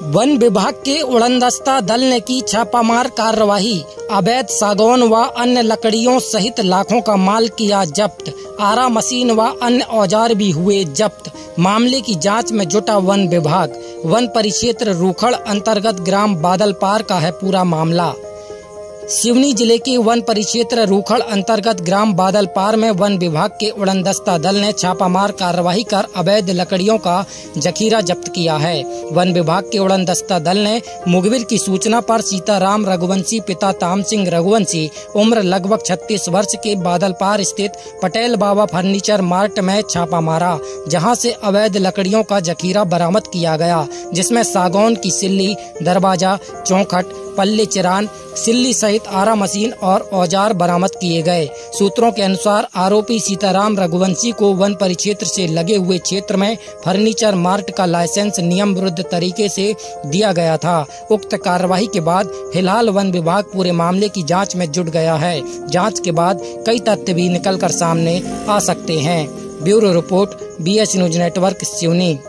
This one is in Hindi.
वन विभाग के उड़नदस्ता दल ने की छापामार कार्रवाई। अवैध सागौन व अन्य लकड़ियों सहित लाखों का माल किया जब्त। आरा मशीन व अन्य औजार भी हुए जब्त। मामले की जांच में जुटा वन विभाग। वन परिक्षेत्र रूखड़ अंतर्गत ग्राम बादलपार का है पूरा मामला। सिवनी जिले के वन परिक्षेत्र रूखड़ अंतर्गत ग्राम बादलपार में वन विभाग के उड़नदस्ता दल ने छापामार कार्रवाई कर अवैध लकड़ियों का जखीरा जब्त किया है। वन विभाग के उड़नदस्ता दल ने मुखबिर की सूचना पर सीताराम रघुवंशी पिता ताम सिंह रघुवंशी उम्र लगभग 36 वर्ष के बादलपार स्थित पटेल बाबा फर्नीचर मार्ट में छापा मारा, जहां से अवैध लकड़ियों का जखीरा बरामद किया गया, जिसमें सागौन की सिल्ली, दरवाजा, चौखट, पल्ले चिरान, सिल्ली सहित आरा मशीन और औजार बरामद किए गए। सूत्रों के अनुसार आरोपी सीताराम रघुवंशी को वन परिक्षेत्र से लगे हुए क्षेत्र में फर्नीचर मार्ट का लाइसेंस नियम विरुद्ध तरीके से दिया गया था। उक्त कार्रवाई के बाद फिलहाल वन विभाग पूरे मामले की जांच में जुट गया है। जांच के बाद कई तथ्य भी निकलकर सामने आ सकते हैं। Bureau report, BS news network, Seoni.